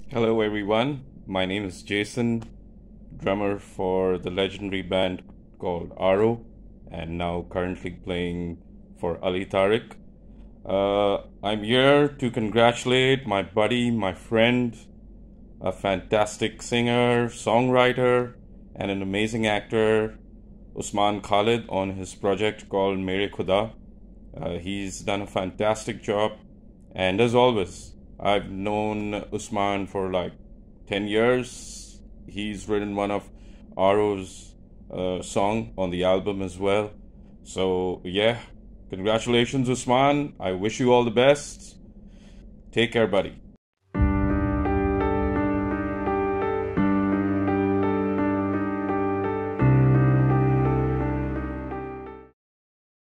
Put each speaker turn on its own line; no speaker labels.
Hello, everyone. My name is Jason, drummer for the legendary band called Aro, and now currently playing for Ali Tariq. I'm here to congratulate my buddy, my friend, a fantastic singer, songwriter, and an amazing actor, Usman Khalid, on his project called MEREY KHUDA. He's done a fantastic job, and as always, I've known Usman for like 10 years. He's written one of Aro's song on the album as well. So, yeah, congratulations, Usman. I wish you all the best. Take care, buddy.